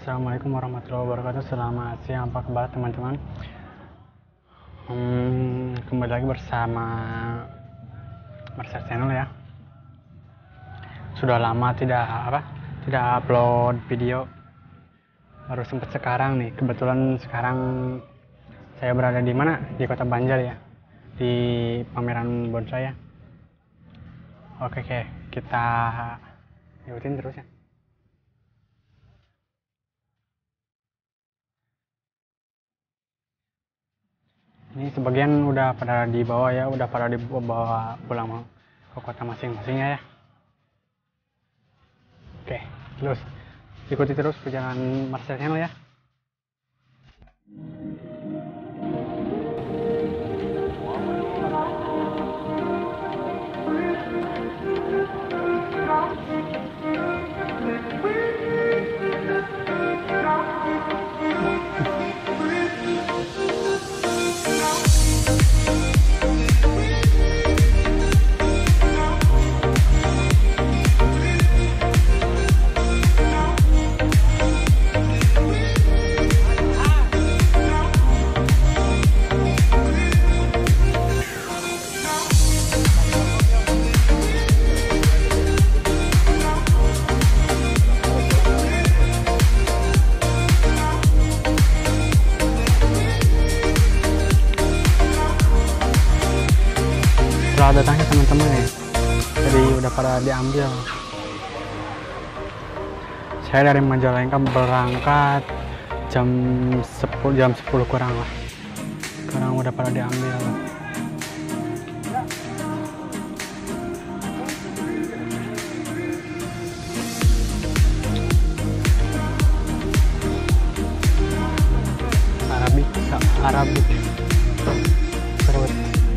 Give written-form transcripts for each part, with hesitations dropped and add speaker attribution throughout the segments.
Speaker 1: Assalamualaikum warahmatullahi wabarakatuh. Selamat siang, apa kabar teman-teman? Kembali lagi bersama Marcel Channel ya. Sudah lama tidak upload video. Baru sempat sekarang nih. Kebetulan sekarang saya berada di mana? Di Kota Banjar ya. Di pameran bonsai ya. Oke, kita ikutin terus ya. Ini sebagian udah pada dibawa ya, udah pada dibawa pulang ke kota masing-masingnya ya. Oke, terus ikuti terus perjalanan Marcel Channel ya. Setelah datangnya teman-teman ya, jadi udah pada diambil. Saya dari Majalengka berangkat jam 10 kurang lah. Sekarang udah pada diambil. Arabik terus.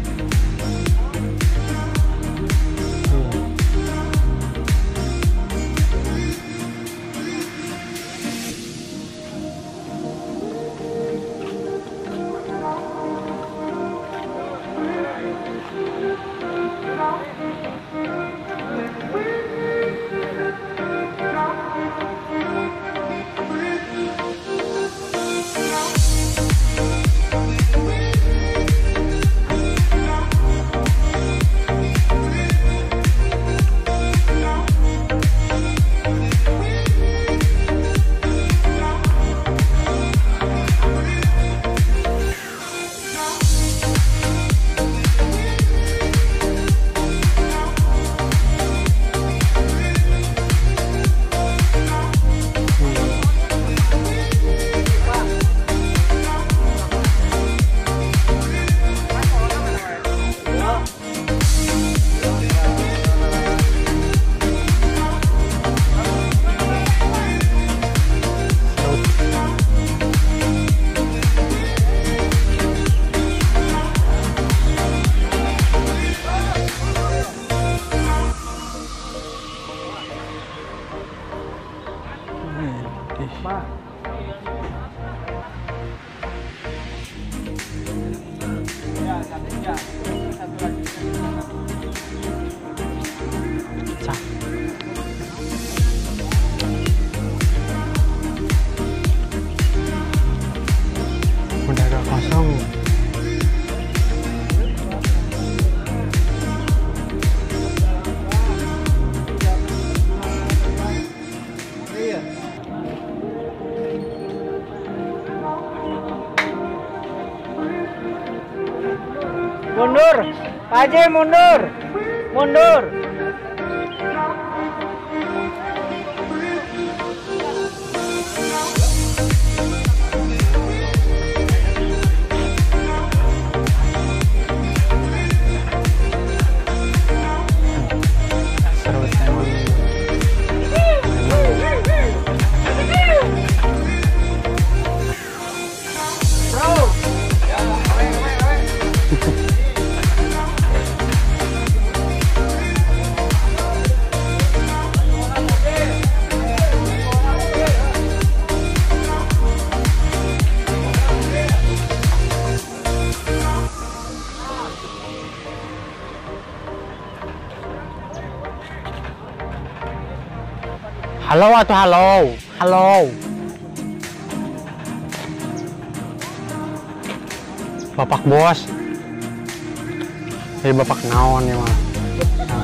Speaker 1: Udah agak kosong.
Speaker 2: Mundur, Pak Haji mundur, mundur.
Speaker 1: Halo atau halo? Halo. Bapak bos. Jadi bapak naon ya mah. Nah.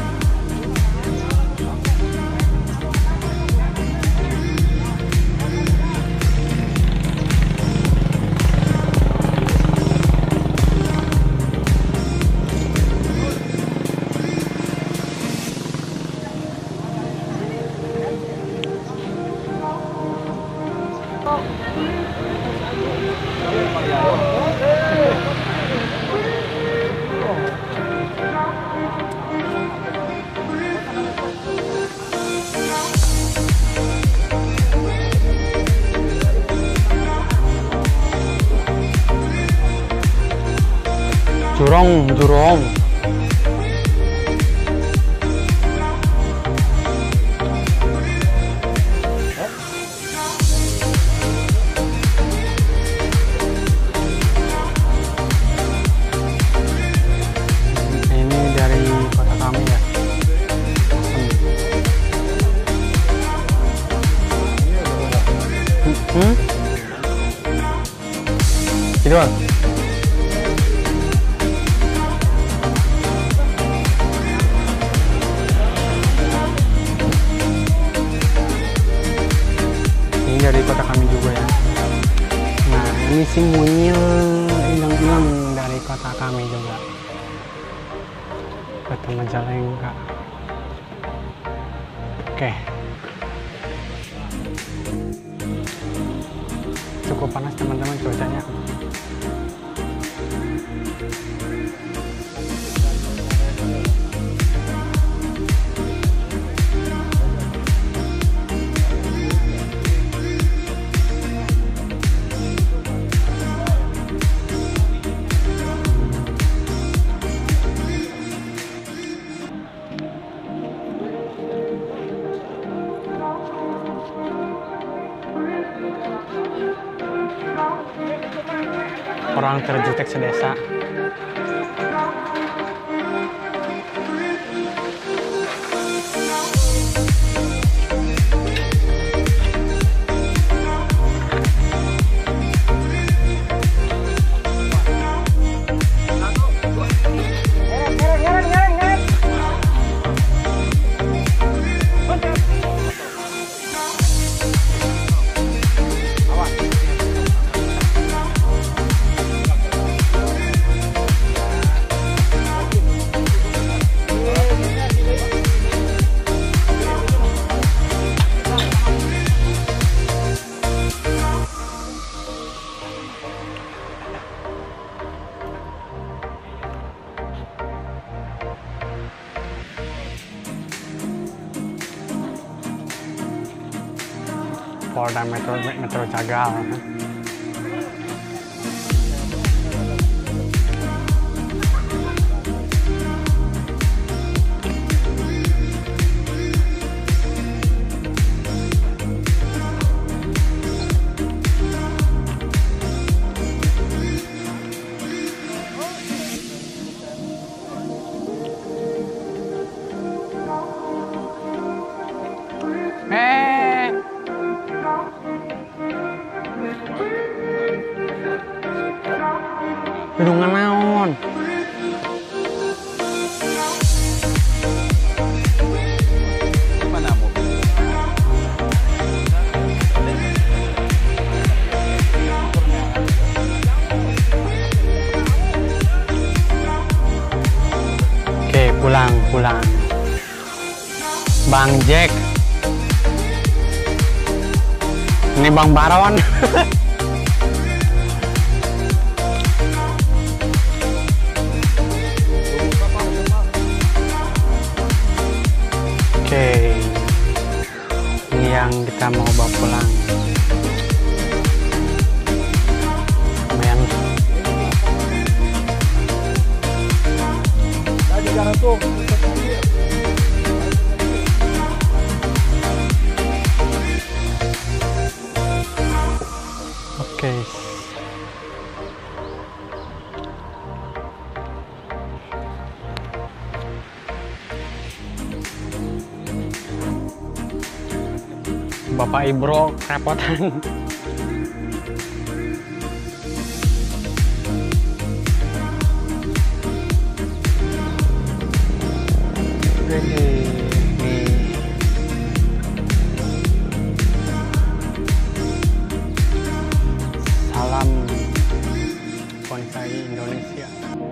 Speaker 1: Jurong. Ini dari kota kami ya. Gitu Bang. Dari kota kami juga ya. Nah ini si mungil ilang-ilang dari kota kami juga, kota Majalengka. Oke, cukup panas teman-teman cuacanya. Orang terjutek sedesa. Polda Metro Jagal. Gedungan naon? Oke, pulang. Bang Jack. Ini Bang Baron. Oke, ini yang kita mau bawa pulang. Lumayan. Oke. Bapak Ibro kerepotan. Salam bonsai Indonesia.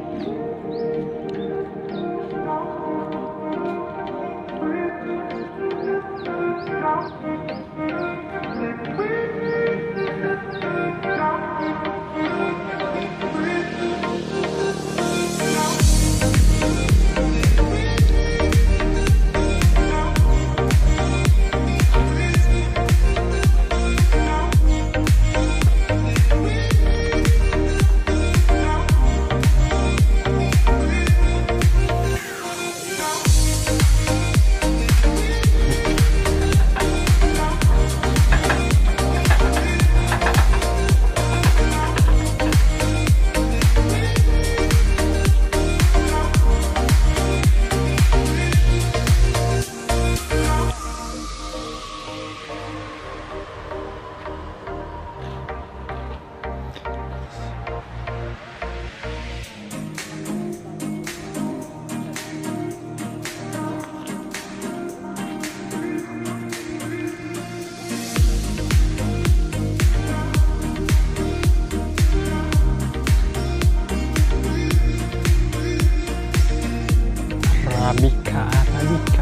Speaker 1: Arabica.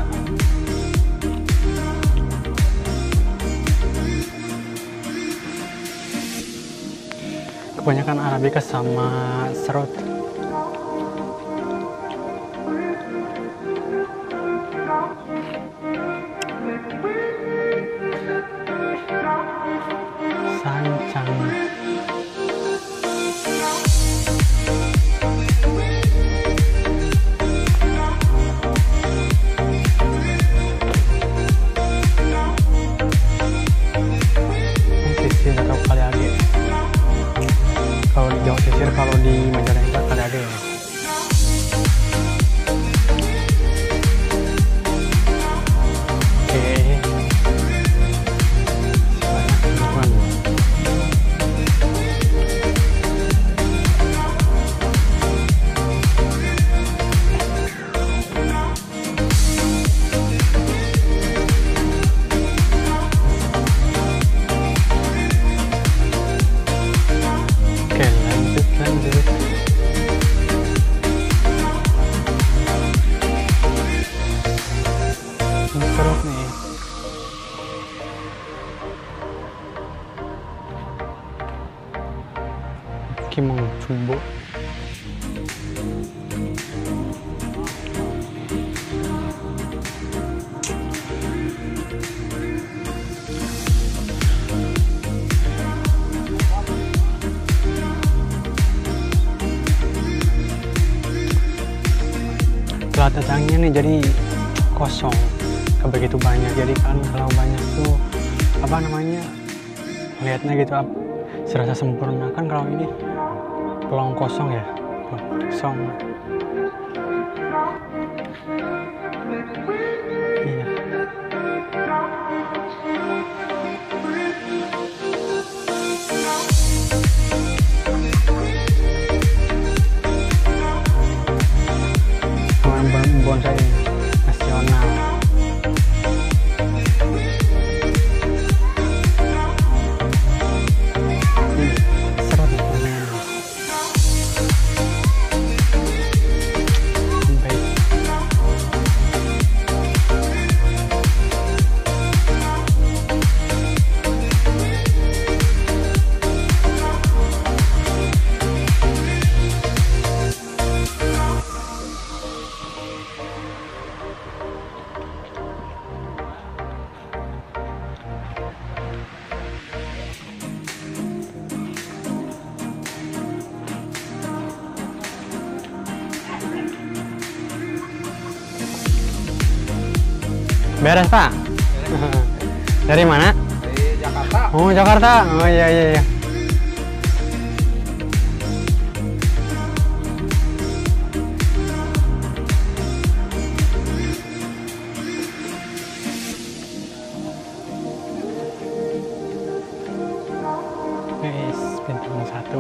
Speaker 1: Kebanyakan Arabica sama serut. Sancang. Atau kali age. Kalau di Jawa Sisir, kalau di Majalengka kali age ya. Oke. Lanjut. Ini serut nih. Kimong jumbo. Datangnya nih jadi kosong, gak begitu banyak. Jadi kan kalau banyak tuh apa namanya, lihatnya gitu serasa sempurna. Kan kalau ini pelong kosong ya, kosong. Iya. Bonsai nasional. Serut nih. Baik. Beres, Pak? Dari mana?
Speaker 2: Dari Jakarta.
Speaker 1: Oh, Jakarta. Oh, iya. Guys, bintang 1.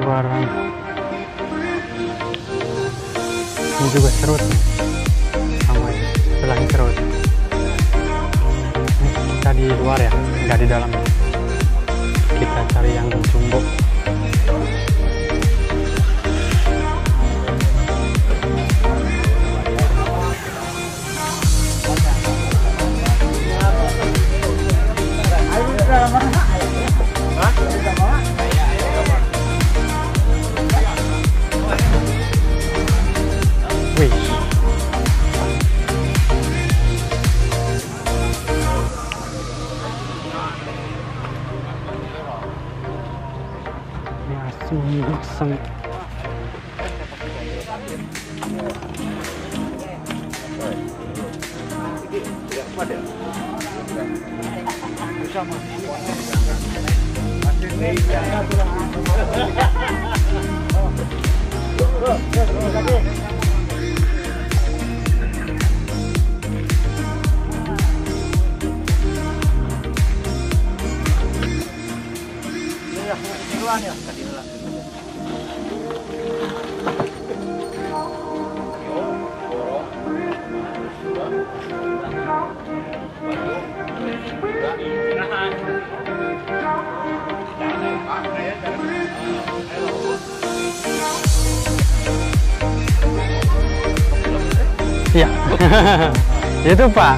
Speaker 1: luaran. Ini juga serut nih. Sama ini, sebelahnya serut. Ini kita di luar ya, nggak di dalam. Kita cari yang jumbo. Wih, ini asem. Iya, itu Pak.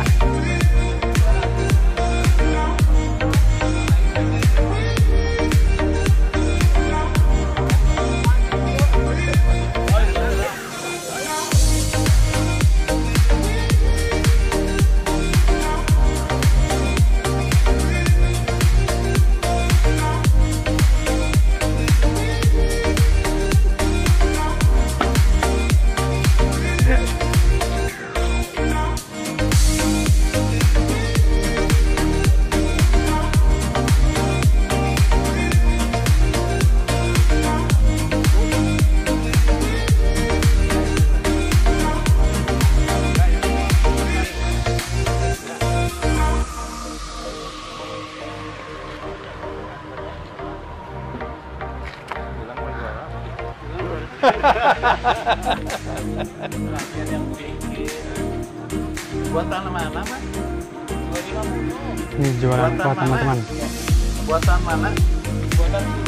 Speaker 3: Buatan mana, Mas?
Speaker 1: Ini jualan buat teman-teman.
Speaker 3: Buatan mana? Buatan